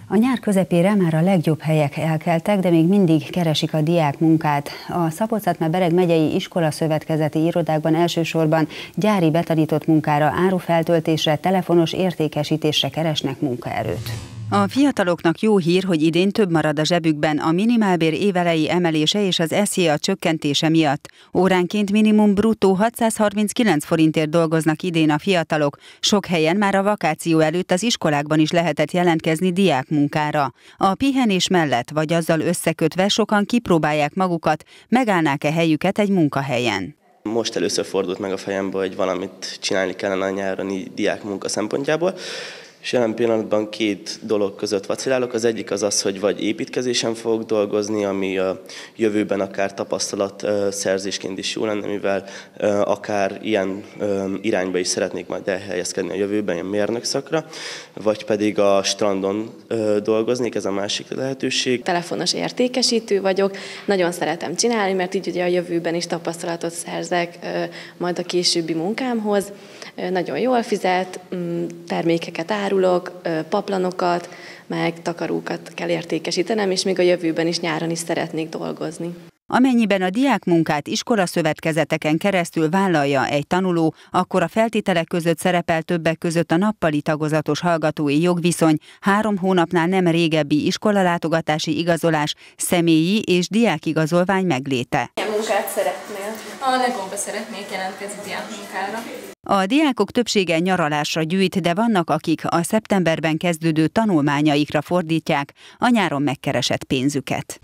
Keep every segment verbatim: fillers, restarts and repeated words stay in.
A nyár közepére már a legjobb helyek elkeltek, de még mindig keresik a diákmunkát. A Szabolcs-Szatmár-Bereg megyei iskolaszövetkezeti irodákban elsősorban gyári betanított munkára, árufeltöltésre, telefonos értékesítésre keresnek munkaerőt. A fiataloknak jó hír, hogy idén több marad a zsebükben a minimálbér évelei emelése és az es zé á csökkentése miatt. Óránként minimum bruttó hatszázharminckilenc forintért dolgoznak idén a fiatalok. Sok helyen már a vakáció előtt az iskolákban is lehetett jelentkezni diákmunkára. A pihenés mellett vagy azzal összekötve sokan kipróbálják magukat, megállnák-e helyüket egy munkahelyen. Most először fordult meg a fejembe, hogy valamit csinálni kellene a nyáron diákmunka szempontjából. És jelen pillanatban két dolog között vacilálok. Az egyik az az, hogy vagy építkezésen fogok dolgozni, ami a jövőben akár tapasztalatszerzésként is jó lenne, mivel akár ilyen irányba is szeretnék majd elhelyezkedni a jövőben, ilyen mérnök szakra, vagy pedig a strandon dolgoznék, ez a másik lehetőség. Telefonos értékesítő vagyok, nagyon szeretem csinálni, mert így ugye a jövőben is tapasztalatot szerzek majd a későbbi munkámhoz. Nagyon jól fizet, termékeket árulok, paplanokat, meg takarókat kell értékesítenem, és még a jövőben is nyáron is szeretnék dolgozni. Amennyiben a diákmunkát iskolaszövetkezeteken keresztül vállalja egy tanuló, akkor a feltételek között szerepel többek között a nappali tagozatos hallgatói jogviszony, három hónapnál nem régebbi iskolalátogatási igazolás, személyi és diákigazolvány megléte. Milyen munkát szeretnél? A Legóba szeretnék jelentkezni diákmunkára. A diákok többsége nyaralásra gyűjt, de vannak, akik a szeptemberben kezdődő tanulmányaikra fordítják a nyáron megkeresett pénzüket.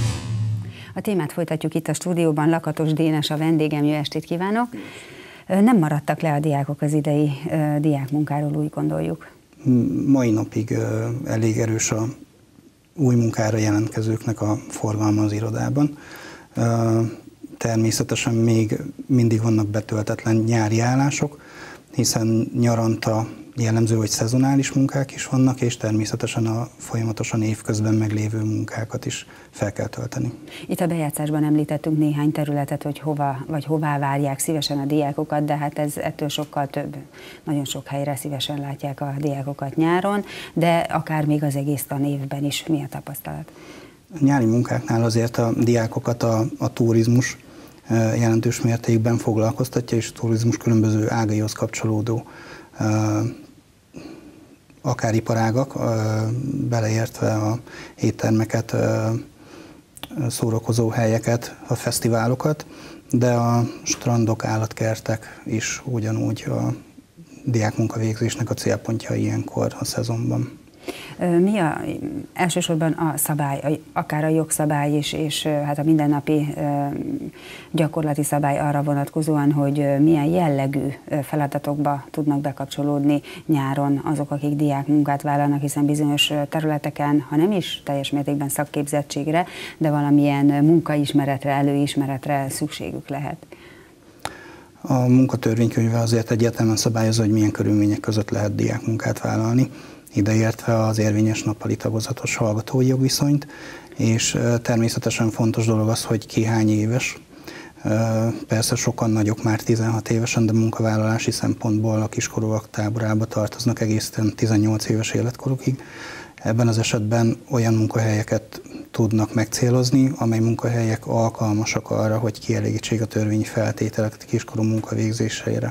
A témát folytatjuk itt a stúdióban, Lakatos Dénes a vendégem, jó estét kívánok! Nem maradtak le a diákok az idei diákmunkáról, úgy gondoljuk? Mai napig elég erős a új munkára jelentkezőknek a forgalma az irodában. Természetesen még mindig vannak betöltetlen nyári állások, hiszen nyaranta jellemző, hogy szezonális munkák is vannak, és természetesen a folyamatosan évközben meglévő munkákat is fel kell tölteni. Itt a bejátszásban említettünk néhány területet, hogy hova vagy hová várják szívesen a diákokat, de hát ez ettől sokkal több. Nagyon sok helyre szívesen látják a diákokat nyáron, de akár még az egész tanévben is. Mi a tapasztalat? A nyári munkáknál azért a diákokat a, a turizmus jelentős mértékben foglalkoztatja, és a turizmus különböző ágaihoz kapcsolódó akár iparágak, beleértve a éttermeket, szórakozó helyeket, a fesztiválokat, de a strandok, állatkertek is ugyanúgy a diákmunkavégzésnek a célpontja ilyenkor a szezonban. Mi a, elsősorban a szabály, akár a jogszabály is, és hát a mindennapi gyakorlati szabály arra vonatkozóan, hogy milyen jellegű feladatokba tudnak bekapcsolódni nyáron azok, akik diákmunkát vállalnak, hiszen bizonyos területeken, ha nem is teljes mértékben szakképzettségre, de valamilyen munkaismeretre, előismeretre szükségük lehet. A munkatörvénykönyve azért egyértelműen szabályozza, hogy milyen körülmények között lehet diákmunkát vállalni, ideértve az érvényes nappali tagozatos hallgatói jogviszonyt, és természetesen fontos dolog az, hogy ki hány éves. Persze sokan nagyok már tizenhat évesen, de munkavállalási szempontból a kiskorúak táborába tartoznak egészen tizennyolc éves életkorukig. Ebben az esetben olyan munkahelyeket tudnak megcélozni, amely munkahelyek alkalmasak arra, hogy kielégítsék a törvényi feltételeket a kiskorú munkavégzésére.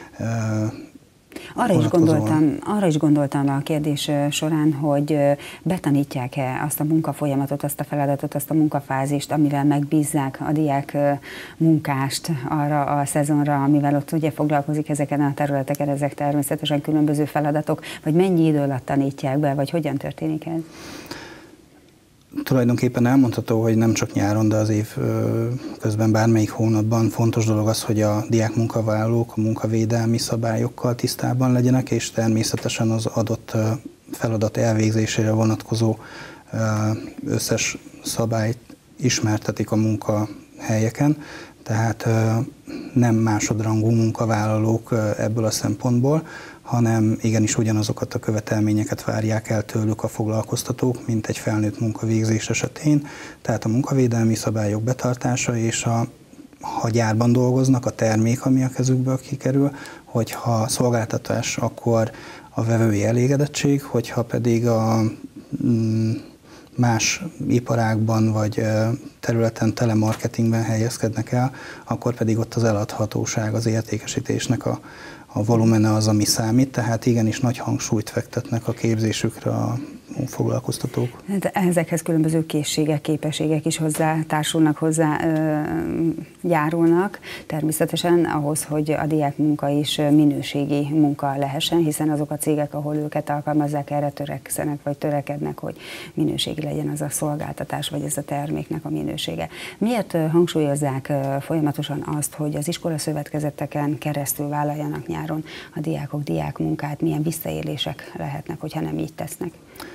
Arra is, gondoltam, arra is gondoltam a kérdés során, hogy betanítják-e azt a munkafolyamatot, azt a feladatot, azt a munkafázist, amivel megbízzák a diák munkást arra a szezonra, amivel ott ugye foglalkozik ezeken a területeken, ezek természetesen különböző feladatok, vagy mennyi idő alatt tanítják be, vagy hogyan történik ez? Tulajdonképpen elmondható, hogy nem csak nyáron, de az év közben bármelyik hónapban fontos dolog az, hogy a diákmunkavállalók a munkavédelmi szabályokkal tisztában legyenek, és természetesen az adott feladat elvégzésére vonatkozó összes szabályt ismertetik a munkahelyeken, tehát nem másodrangú munkavállalók ebből a szempontból, hanem igenis ugyanazokat a követelményeket várják el tőlük a foglalkoztatók, mint egy felnőtt munkavégzés esetén. Tehát a munkavédelmi szabályok betartása, és a, ha gyárban dolgoznak, a termék, ami a kezükből kikerül, hogyha szolgáltatás, akkor a vevői elégedettség, hogyha pedig a más iparágban vagy területen, telemarketingben helyezkednek el, akkor pedig ott az eladhatóság, az értékesítésnek a, a volumene az, ami számít, tehát igenis nagy hangsúlyt fektetnek a képzésükre a foglalkoztatók. Ezekhez különböző készségek, képességek is hozzá társulnak, hozzá ö, járulnak. Természetesen ahhoz, hogy a diákmunka is minőségi munka lehessen, hiszen azok a cégek, ahol őket alkalmazzák, erre törekszenek, vagy törekednek, hogy minőségi legyen az a szolgáltatás, vagy ez a terméknek a minősége. Miért hangsúlyozzák folyamatosan azt, hogy az iskolaszövetkezeteken keresztül vállaljanak nyáron a diákok diákmunkát? Milyen visszaélések lehetnek, hogyha nem így tesznek?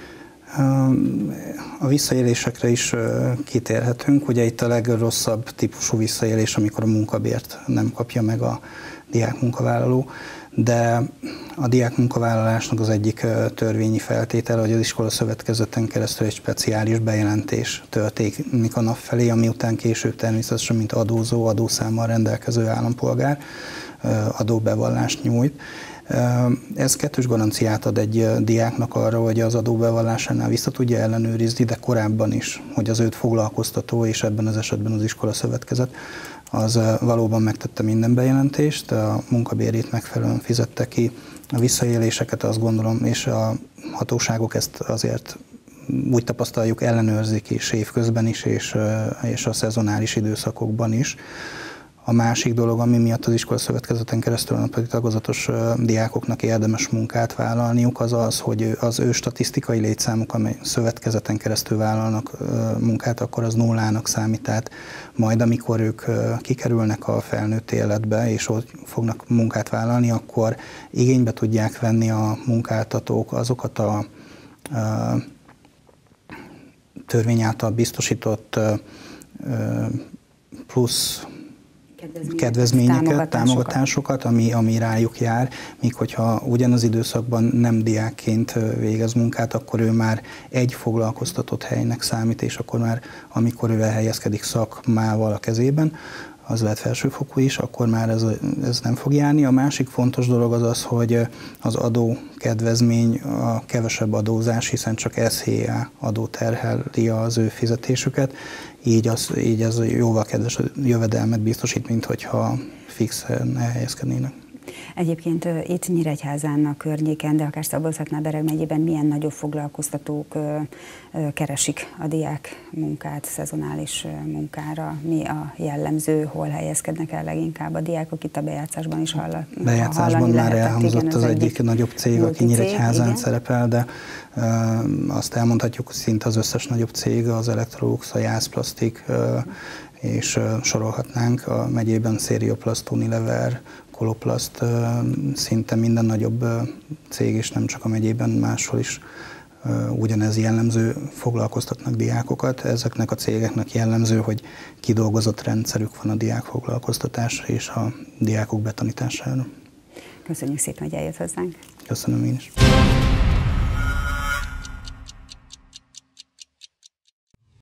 A visszaélésekre is kitérhetünk. Ugye itt a legrosszabb típusú visszaélés, amikor a munkabért nem kapja meg a diákmunkavállaló, de a diákmunkavállalásnak az egyik törvényi feltétele, hogy az iskolaszövetkezeten keresztül egy speciális bejelentés történik a nap felé, ami után később természetesen, mint adózó, adószámmal rendelkező állampolgár adóbevallást nyújt. Ez kettős garanciát ad egy diáknak arra, hogy az adóbevallásánál vissza tudja ellenőrizni, de korábban is, hogy az őt foglalkoztató, és ebben az esetben az iskolaszövetkezet, az valóban megtette minden bejelentést, a munkabérét megfelelően fizette ki, a visszaéléseket azt gondolom, és a hatóságok ezt azért úgy tapasztaljuk, ellenőrzik is évközben is, és, és a szezonális időszakokban is. A másik dolog, ami miatt az iskolaszövetkezeten keresztül a pedig tagozatos diákoknak érdemes munkát vállalniuk, az az, hogy az ő statisztikai létszámuk, amely szövetkezeten keresztül vállalnak munkát, akkor az nullának számít. Tehát majd amikor ők kikerülnek a felnőtt életbe, és ott fognak munkát vállalni, akkor igénybe tudják venni a munkáltatók azokat a, a törvény által biztosított plusz kedvezményeket, támogatásokat, támogatásokat ami, ami rájuk jár, míg hogyha ugyanaz időszakban nem diákként végez munkát, akkor ő már egy foglalkoztatott helynek számít, és akkor már, amikor ő elhelyezkedik szakmával a kezében, az lehet felsőfokú is, akkor már ez, ez nem fog járni. A másik fontos dolog az az, hogy az adókedvezmény a kevesebb adózás, hiszen csak es há á adó terheli az ő fizetésüket, így, az, így ez jóval kedves jövedelmet biztosít, mint hogyha fixen elhelyezkednének. Egyébként itt Nyíregyházán, környéken, de akár Szabolcs-Szatmár-Bereg megyében milyen nagyobb foglalkoztatók keresik a diák munkát, szezonális munkára? Mi a jellemző, hol helyezkednek el leginkább a diákok? Itt a bejátszásban is hallani. Bejátszásban már elhangzott igen, az, az egyik, egyik nagyobb cég, aki Nyíregyházán cég, szerepel, de e, azt elmondhatjuk, hogy szinte az összes nagyobb cég, az Electrolux, a Jászplasztik, e, és e, sorolhatnánk a megyében Serioplast, Unilever, Koloplast, szinte minden nagyobb cég, és nem csak a megyében, máshol is ugyanez jellemző, foglalkoztatnak diákokat. Ezeknek a cégeknek jellemző, hogy kidolgozott rendszerük van a diákfoglalkoztatásra és a diákok betanítására. Köszönjük szépen, hogy eljött hozzánk. Köszönöm én is.